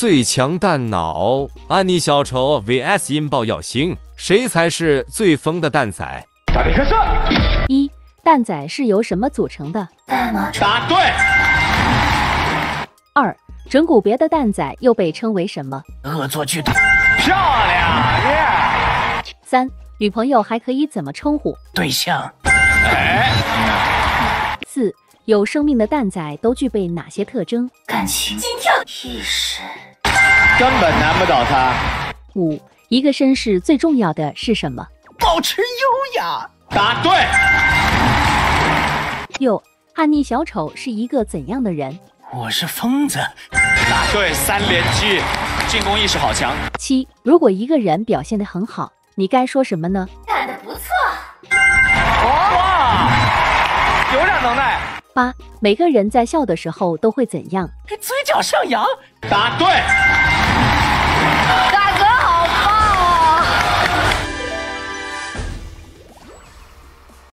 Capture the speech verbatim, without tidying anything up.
最强蛋脑，安妮小丑 V S 引爆耀星，谁才是最疯的蛋仔？ 大力开射！ 一、蛋仔是由什么组成的？ 答对。 二、整蛊别的蛋仔又被称为什么？ 恶作剧的。漂亮耶！ 三、女朋友还可以怎么称呼？ 对象。哎。 四、有生命的蛋仔都具备哪些特征？ 感情、心跳、意识， 根本难不倒他。 五、一个绅士最重要的是什么？ 保持优雅。答对。 六、安妮小丑是一个怎样的人？ 我是疯子。答对，三连击，进攻意识好强。 七、如果一个人表现得很好，你该说什么呢？ 干得不错。 哇，有点能耐。 八、每个人在笑的时候都会怎样？ 嘴角上扬。答对。